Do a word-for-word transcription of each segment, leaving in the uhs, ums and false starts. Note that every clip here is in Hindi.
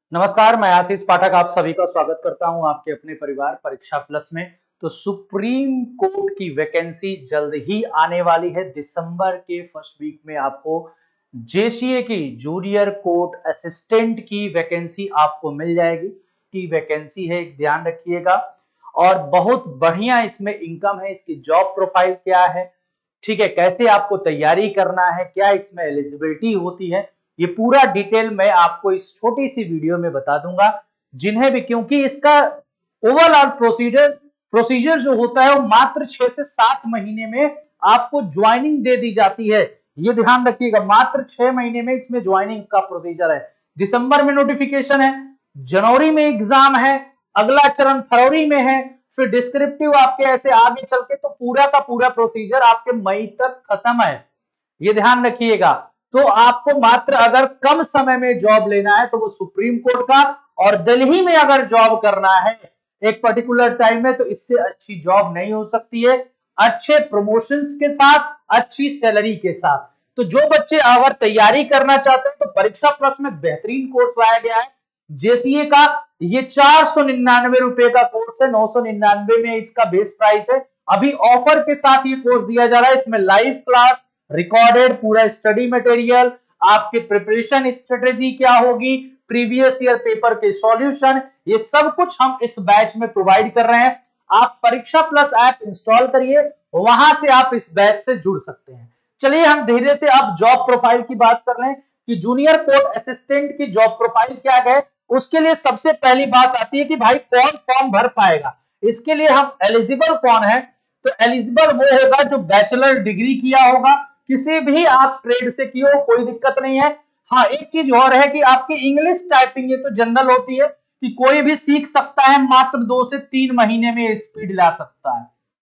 नमस्कार, मैं आशीष पाठक आप सभी का स्वागत करता हूं आपके अपने परिवार परीक्षा प्लस में। तो सुप्रीम कोर्ट की वैकेंसी जल्द ही आने वाली है। दिसंबर के फर्स्ट वीक में आपको जेसीए की जूनियर कोर्ट असिस्टेंट की वैकेंसी आपको मिल जाएगी। की वैकेंसी है, ध्यान रखिएगा। और बहुत बढ़िया इसमें इनकम है। इसकी जॉब प्रोफाइल क्या है, ठीक है, कैसे आपको तैयारी करना है, क्या इसमें एलिजिबिलिटी होती है, ये पूरा डिटेल मैं आपको इस छोटी सी वीडियो में बता दूंगा। जिन्हें भी, क्योंकि इसका ओवरऑल प्रोसीजर प्रोसीजर जो होता है वो मात्र छह से सात महीने में आपको ज्वाइनिंग दे दी जाती है। ये ध्यान रखिएगा, मात्र छह महीने में इसमें ज्वाइनिंग का प्रोसीजर है। दिसंबर में नोटिफिकेशन है, जनवरी में एग्जाम है, अगला चरण फरवरी में है, फिर डिस्क्रिप्टिव आपके ऐसे आगे चल के, तो पूरा का पूरा प्रोसीजर आपके मई तक खत्म है। ये ध्यान रखिएगा। तो आपको मात्र अगर कम समय में जॉब लेना है तो वो सुप्रीम कोर्ट का, और दिल्ली में अगर जॉब करना है एक पर्टिकुलर टाइम में, तो इससे अच्छी जॉब नहीं हो सकती है, अच्छे प्रमोशंस के साथ, अच्छी सैलरी के साथ। तो जो बच्चे अगर तैयारी करना चाहते हैं तो परीक्षा प्लस में बेहतरीन कोर्स लाया गया है जेसीए का। ये चार सौ निन्यानवे रुपए का कोर्स है, नौ सौ निन्यानवे में इसका बेस प्राइस है। अभी ऑफर के साथ ये कोर्स दिया जा रहा है। इसमें लाइव क्लास, रिकॉर्डेड पूरा स्टडी मटेरियल, आपके प्रिपरेशन स्ट्रेटेजी क्या होगी, प्रीवियस ईयर पेपर के सॉल्यूशन, ये सब कुछ हम इस बैच में प्रोवाइड कर रहे हैं। आप परीक्षा प्लस ऐप इंस्टॉल करिए, वहां से आप इस बैच से जुड़ सकते हैं। चलिए हम धीरे से अब जॉब प्रोफाइल की बात कर लें कि जूनियर कोर्ट असिस्टेंट की जॉब प्रोफाइल क्या है। उसके लिए सबसे पहली बात आती है कि भाई कौन फॉर्म भर पाएगा। इसके लिए हम एलिजिबल कौन है, तो एलिजिबल वो होगा जो बैचलर डिग्री किया होगा, किसी भी आप ट्रेड से किए हो, कोई दिक्कत नहीं है। हाँ, एक चीज और है कि आपकी इंग्लिश टाइपिंग ये तो जनरल होती है कि कोई भी सीख सकता है, मात्र दो से तीन महीने में स्पीड ला सकता है।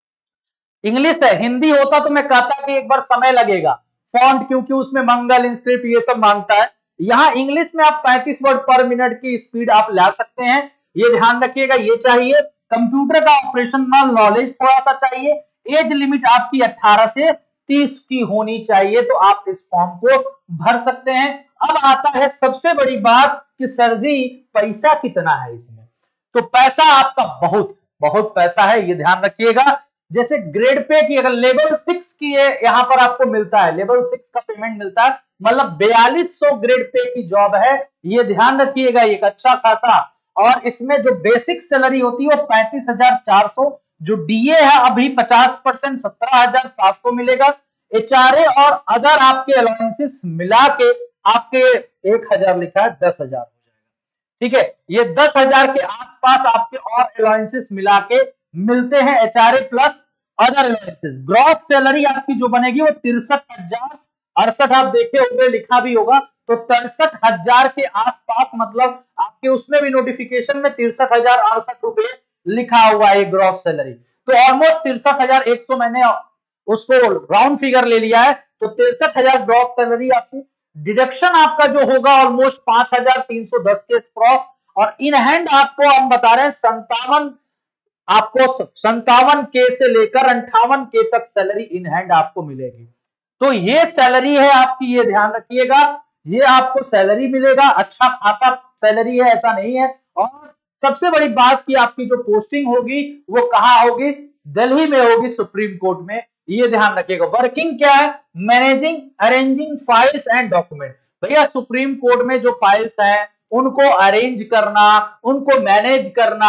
इंग्लिश है, हिंदी होता तो मैं कहता कि एक बार समय लगेगा, फॉन्ट क्योंकि उसमें मंगल इंस्क्रिप्ट ये सब मांगता है। यहाँ इंग्लिश में आप पैंतीस वर्ड पर मिनट की स्पीड आप ला सकते हैं। ये ध्यान रखिएगा, ये चाहिए। कंप्यूटर का ऑपरेशनल नॉलेज थोड़ा सा चाहिए। एज लिमिट आपकी अठारह से तीस की होनी चाहिए, तो आप इस फॉर्म को भर सकते हैं। अब आता है सबसे बड़ी बात कि सर जी पैसा कितना है इसमें। तो पैसा आपका बहुत बहुत पैसा है, ये ध्यान रखिएगा। जैसे ग्रेड पे की अगर लेवल सिक्स की है, यहां पर आपको मिलता है लेवल सिक्स का पेमेंट मिलता है, मतलब बयालीस सौ ग्रेड पे की जॉब है, ये ध्यान रखिएगा, एक अच्छा खासा। और इसमें जो बेसिक सैलरी होती है वो पैंतीस हजार चार सौ, जो डीए है अभी पचास परसेंट सत्रह हजार सात सौ मिलेगा। एचआरए और अदर आपके अलाउंसेस मिला के आपके एक हजार लिखा है, दस हजार हो जाएगा। ठीक है, ये दस हजार के आसपास आपके और अलाउंसेस मिला के मिलते हैं, HRA plus other allowances. Gross salary आपकी जो बनेगी वो तिरसठ हजार अड़सठ, आप देखे होंगे लिखा भी होगा, तो तिरसठ हजार के आसपास, मतलब आपके उसमें भी नोटिफिकेशन में तिरसठ हजार अड़सठ रुपए लिखा हुआ है ग्रॉस सैलरी। तो ऑलमोस्ट तिरसठ हजार एक सौ मैंने उसको राउंड फिगर ले लिया है, तो तिरसठ हजार ग्रॉस सैलरी आपकी। डिडक्शन आपका जो होगा ऑलमोस्ट पांच हजार तीन सौ दस के स्प्रॉफ, और इन हैंड आपको हम बता रहे हैं संतावन, आपको संतावन के से लेकर अंठावन के तक सैलरी इन हैंड आपको मिलेगी। तो ये सैलरी है आपकी, ये ध्यान रखिएगा, ये आपको सैलरी मिलेगा, अच्छा खासा सैलरी है, ऐसा नहीं है। और सबसे बड़ी बात की आपकी जो पोस्टिंग होगी वो कहां होगी, दिल्ली में होगी, सुप्रीम कोर्ट में, ये ध्यान रखिएगा। वर्किंग क्या है, managing arranging files and document. भैया सुप्रीम कोर्ट में जो फाइल्स हैं उनको अरेंज करना, उनको मैनेज करना,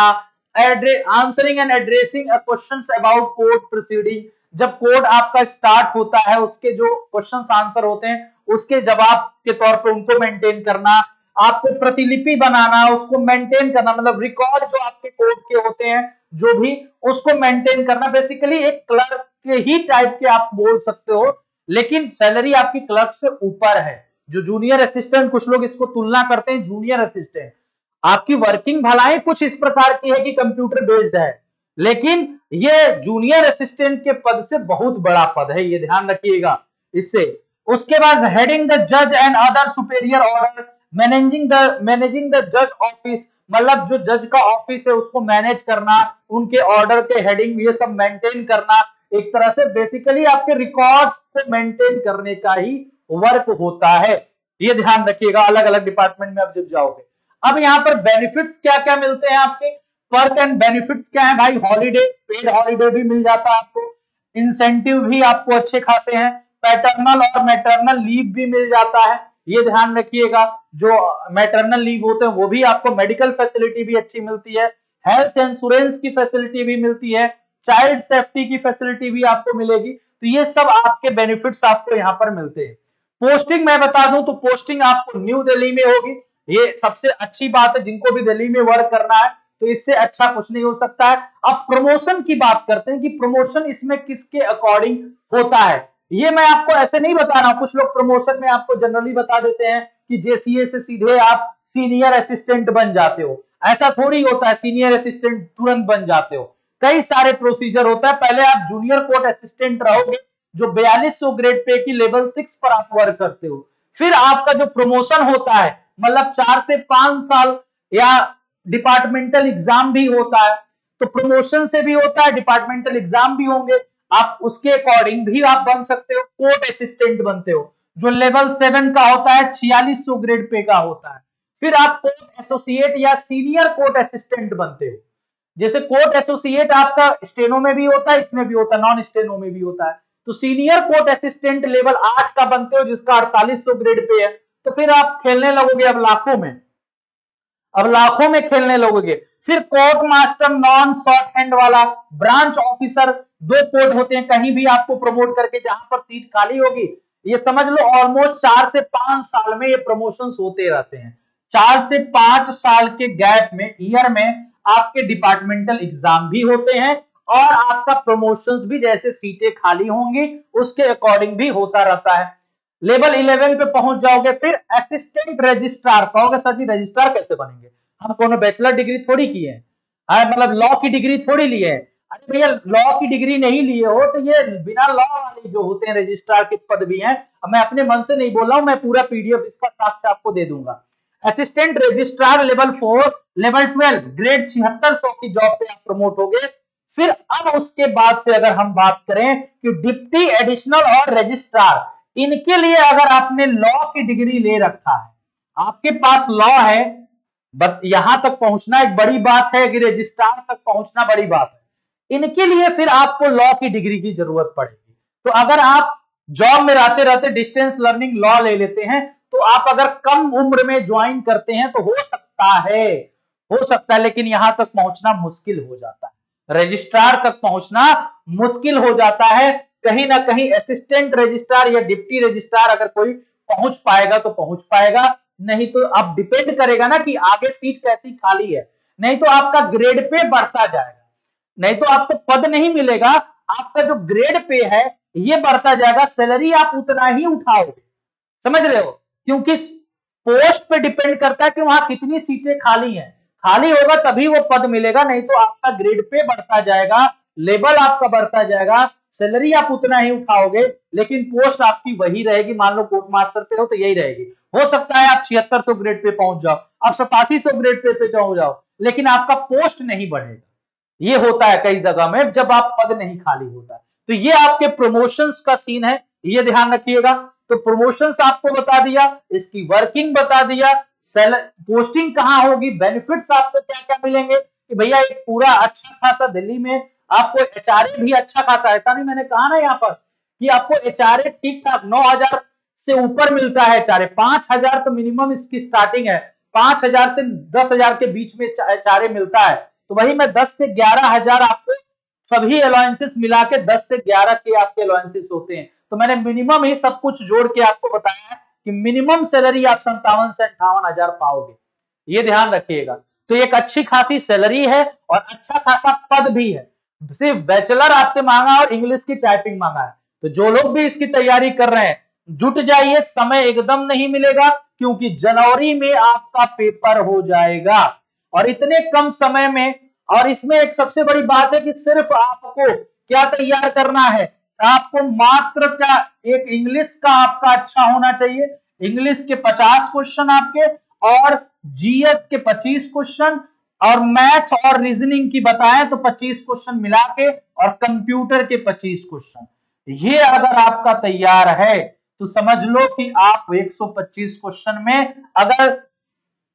answering and addressing questions about court proceeding. जब कोर्ट आपका स्टार्ट होता है, उसके जो क्वेश्चंस आंसर होते हैं उसके जवाब के तौर पे उनको मेंटेन करना, आपको प्रतिलिपि बनाना, उसको मेंटेन करना, मतलब रिकॉर्ड जो आपके कोर्ट के होते हैं जो भी, उसको मेंटेन करना। बेसिकली एक क्लर्क के ही टाइप के आप बोल सकते हो, लेकिन सैलरी आपकी क्लर्क से ऊपर है। जो जूनियर असिस्टेंट, कुछ लोग इसको तुलना करते हैं जूनियर असिस्टेंट, आपकी वर्किंग भलाई कुछ इस प्रकार की है कि कंप्यूटर बेस्ड है, लेकिन ये जूनियर असिस्टेंट के पद से बहुत बड़ा पद है, ये ध्यान रखिएगा इससे। उसके बाद हेडिंग द जज and other superior order, managing the managing the जज ऑफिस, मतलब जो जज का ऑफिस है उसको मैनेज करना, उनके ऑर्डर के हेडिंग ये सब मेंटेन करना। एक तरह से बेसिकली आपके रिकॉर्ड्स को मेंटेन करने का ही वर्क होता है, ये ध्यान रखिएगा, अलग अलग डिपार्टमेंट में आप जब जाओगे। अब यहाँ पर बेनिफिट्स क्या क्या मिलते हैं आपके, पर्क एंड बेनिफिट्स क्या है भाई, हॉलीडे, पेड हॉलीडे भी मिल जाता है आपको, इंसेंटिव भी आपको अच्छे खासे हैं, पैटर्नल और मैटरनल लीव भी मिल जाता है, ये ध्यान रखिएगा। जो मैटरनल लीव होते हैं वो भी आपको, मेडिकल फैसिलिटी भी अच्छी मिलती है, हेल्थ इंश्योरेंस की फैसिलिटी भी मिलती है, चाइल्ड सेफ्टी की फैसिलिटी भी आपको मिलेगी। तो ये सब आपके बेनिफिट्स आपको यहाँ पर मिलते हैं। पोस्टिंग मैं बता दूं तो पोस्टिंग आपको न्यू दिल्ली में होगी, ये सबसे अच्छी बात है, जिनको भी दिल्ली में वर्क करना है तो इससे अच्छा कुछ नहीं हो सकता है। अब प्रमोशन की बात करते हैं कि प्रमोशन इसमें किसके अकॉर्डिंग होता है, ये मैं आपको ऐसे नहीं बता रहा हूं, कुछ लोग प्रमोशन में आपको जनरली बता देते हैं कि जेसीए से सीधे आप सीनियर असिस्टेंट बन जाते हो, ऐसा थोड़ी होता है, सीनियर असिस्टेंट तुरंत बन जाते हो, कई सारे प्रोसीजर होता है। पहले आप जूनियर कोर्ट असिस्टेंट रहोगे जो बयालीस सौ ग्रेड पे की लेवल सिक्स पर आप वर्क करते हो, फिर आपका जो प्रमोशन होता है मतलब चार से पांच साल या डिपार्टमेंटल एग्जाम भी होता है, तो प्रमोशन से भी होता है, डिपार्टमेंटल एग्जाम भी होंगे, आप उसके अकॉर्डिंग भी आप बन सकते हो, कोर्ट असिस्टेंट बनते हो जो लेवल सेवन का होता है, छियालीस सौ ग्रेड पे का होता है। फिर आप कोर्ट एसोसिएट या सीनियर कोर्ट असिस्टेंट बनते हो, जैसे कोर्ट एसोसिएट आपका स्टेनो में भी होता है, इसमें भी होता है, नॉन स्टेनो में भी होता है। तो सीनियर कोर्ट असिस्टेंट लेवल आठ का बनते हो जिसका अड़तालीस सौ ग्रेड पे है, तो फिर आप खेलने लगोगे अब लाखों में, अब लाखों में खेलने लगोगे। फिर court master non shorthand वाला, ब्रांच ऑफिसर, दो पोस्ट होते हैं, कहीं भी आपको प्रमोट करके जहां पर सीट खाली होगी, ये समझ लो ऑलमोस्ट चार से पांच साल में ये प्रमोशंस होते रहते हैं, चार से पांच साल के गैप में, ईयर में आपके डिपार्टमेंटल एग्जाम भी होते हैं और आपका प्रमोशंस भी जैसे सीटें खाली होंगी उसके अकॉर्डिंग भी होता रहता है। लेवल इलेवन पे पहुंच जाओगे, फिर असिस्टेंट रजिस्ट्रार, कहोगे सर जी रजिस्ट्रार कैसे बनेंगे, हम कोनो बैचलर डिग्री थोड़ी किए हैं, मतलब लॉ की डिग्री थोड़ी लिए है, अरे भैया लॉ की डिग्री नहीं लिए हो तो ये बिना लॉ वाले जो होते हैं रजिस्ट्रार के पद भी हैं। अब मैं अपने मन से नहीं बोल रहा हूं, मैं पूरा पीडीएफ इसका साक्ष्य आपको दे दूंगा। Assistant registrar level four, level twelve, grade छिहत्तर सौ की जॉब पे आप प्रमोट हो गए। फिर अब उसके बाद से अगर हम बात करें कि डिप्टी एडिशनल और रजिस्ट्रार, इनके लिए अगर आपने लॉ की डिग्री ले रखा है, आपके पास लॉ है, बस यहां तक पहुंचना एक बड़ी बात है कि रजिस्ट्रार तक पहुंचना बड़ी बात है, इनके लिए फिर आपको लॉ की डिग्री की जरूरत पड़ेगी। तो अगर आप जॉब में रहते रहते डिस्टेंस लर्निंग लॉ ले लेते हैं तो आप अगर कम उम्र में ज्वाइन करते हैं तो हो सकता है, हो सकता है, लेकिन यहां तक पहुंचना मुश्किल हो जाता है, रजिस्ट्रार तक पहुंचना मुश्किल हो जाता है। कहीं ना कहीं असिस्टेंट रजिस्ट्रार या डिप्टी रजिस्ट्रार अगर कोई पहुंच पाएगा तो पहुंच पाएगा, नहीं तो अब डिपेंड करेगा ना कि आगे सीट कैसी खाली है, नहीं तो आपका ग्रेड पे बढ़ता जाएगा, नहीं तो आपको पद नहीं मिलेगा, आपका जो ग्रेड पे है ये बढ़ता जाएगा, सैलरी आप उतना ही उठाओगे, समझ रहे हो, क्योंकि पोस्ट पे डिपेंड करता है कि वहां कितनी सीटें खाली हैं, खाली होगा तभी वो पद मिलेगा, नहीं तो आपका ग्रेड पे बढ़ता जाएगा, लेवल आपका बढ़ता जाएगा, सैलरी आप उतना ही उठाओगे, लेकिन पोस्ट आपकी वही रहेगी। मान लो कोर्ट मास्टर पे हो तो यही रहेगी, हो सकता है आप छिहत्तर सौ ग्रेड पे पहुंच जाओ, आप सतासी सौ ग्रेड पे पे जाओ जाओ लेकिन आपका पोस्ट नहीं बढ़ेगा, ये होता है कई जगह में जब आप पद नहीं खाली होता। तो ये आपके प्रमोशंस का सीन है, ये ध्यान रखिएगा। तो प्रमोशंस आपको बता दिया, इसकी वर्किंग बता दिया, पोस्टिंग कहां होगी, बेनिफिट्स आपको क्या क्या मिलेंगे कि भैया एक पूरा अच्छा खासा दिल्ली में आपको एचआरए भी अच्छा खासा, ऐसा नहीं मैंने कहा ना यहाँ पर कि आपको एचआरए ठीक ठाक नौ हजार से ऊपर मिलता है, एचआरए पांच हजार तो मिनिमम इसकी स्टार्टिंग है, पांच हजार से दस हजार के बीच में एचआरए मिलता है, तो वही मैं दस से ग्यारह हजार आपको सभी अलाउंसेस मिला के दस से ग्यारह के आपके अलाउंसेस होते हैं। तो मैंने मिनिमम ही सब कुछ जोड़ के आपको बताया है कि मिनिमम सैलरी आप संतावन से अंठावन हजार पाओगे, ये ध्यान रखिएगा। तो एक अच्छी खासी सैलरी है और अच्छा खासा पद भी है, सिर्फ बैचलर आपसे मांगा और इंग्लिश की टाइपिंग मांगा है। तो जो लोग भी इसकी तैयारी कर रहे हैं जुट जाइए, समय एकदम नहीं मिलेगा क्योंकि जनवरी में आपका पेपर हो जाएगा और इतने कम समय में, और इसमें एक सबसे बड़ी बात है कि सिर्फ आपको क्या तैयार करना है, आपको मात्र क्या एक इंग्लिश का आपका अच्छा होना चाहिए, इंग्लिश के पचास क्वेश्चन आपके और जीएस के पच्चीस क्वेश्चन और मैथ और रीजनिंग की बताएं तो पच्चीस क्वेश्चन मिला के और कंप्यूटर के पच्चीस क्वेश्चन, ये अगर आपका तैयार है तो समझ लो कि आप एक सौ पच्चीस क्वेश्चन में अगर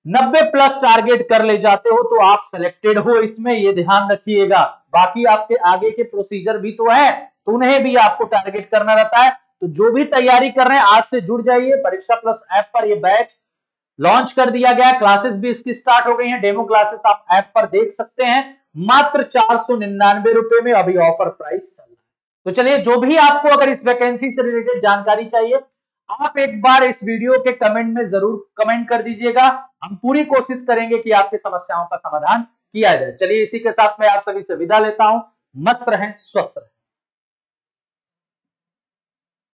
नब्बे प्लस टारगेट कर ले जाते हो तो आप सिलेक्टेड हो इसमें, ये ध्यान रखिएगा। बाकी आपके आगे के प्रोसीजर भी तो है, तो उन्हें भी आपको टारगेट करना रहता है। तो जो भी तैयारी कर रहे हैं आज से जुड़ जाइए। परीक्षा प्लस ऐप पर ये बैच लॉन्च कर दिया गया, क्लासेस भी इसकी स्टार्ट हो गई हैं। डेमो क्लासेस आप ऐप पर देख सकते हैं, मात्र चार सौ निन्यानवे रुपए में अभी ऑफर प्राइस चल रहा है। तो चलिए, जो भी आपको अगर इस वैकेंसी से रिलेटेड जानकारी चाहिए, आप एक बार इस वीडियो के कमेंट में जरूर कमेंट कर दीजिएगा। हम पूरी कोशिश करेंगे कि आपकी समस्याओं का समाधान किया जाए। चलिए, इसी के साथ मैं आप सभी से विदा लेता हूं। मस्त रहें, स्वस्थ रहें।